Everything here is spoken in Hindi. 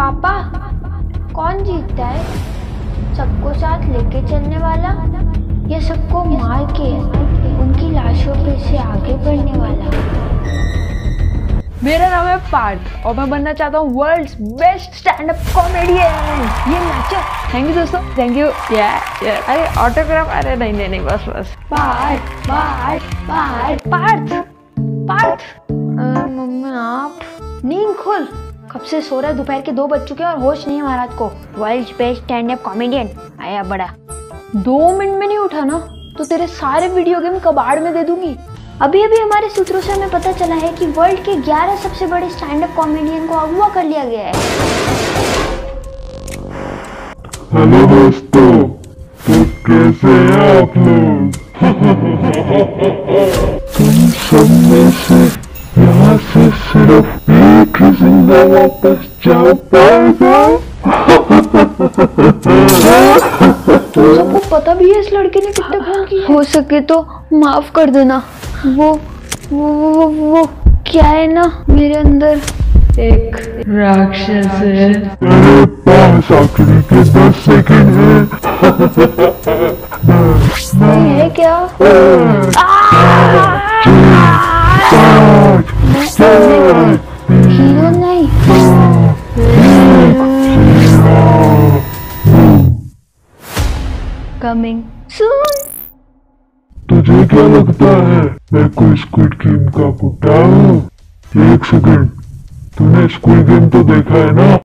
पापा, कौन जीतता है? सबको साथ लेके चलने वाला या सबको मार के उनकी लाशों पे से आगे बढ़ने वाला? मेरा नाम है पार्थ और मैं बनना चाहता हूँ world's best stand up comedian. ये नाचो। थैंक यू दोस्तों, थैंक यू। अरे ऑटोग्राफ, अरे नहीं बस। पार्थ पार्थ पार्थ पार्थ पार्थ। मम्मी आप नींद खोल, कब से सो रहा है? दोपहर के 2 बज चुके हैं और होश नहीं है महाराज को। World's best stand up comedian आया बड़ा। 2 मिनट में नहीं उठा ना तो तेरे सारे वीडियो गेम कबाड़ में दे दूंगी। अभी हमारे सूत्रों से हमें पता चला है कि वर्ल्ड के 11 सबसे बड़े स्टैंड अप कॉमेडियन को अगवा कर लिया गया है। हेलो दोस्तों, तो कैसे हैं आप लोग? तुम सब में से यहाँ से सिर्फ एक ही जिंदा वापस जा पाएगा। तुम सबको पता भी है इस लड़के ने कितने खून किए? हो सके तो माफ कर देना। वो क्या है ना, मेरे अंदर एक राक्षस है। मेरे पास आखिरी के 10 सेकंड है। है क्या? हीरो नहीं। Coming soon. तुझे क्या लगता है मैं कोई स्क्विड गेम का पुट्टा हूँ? 1 सेकंड, तूने स्क्विड गेम तो देखा है ना?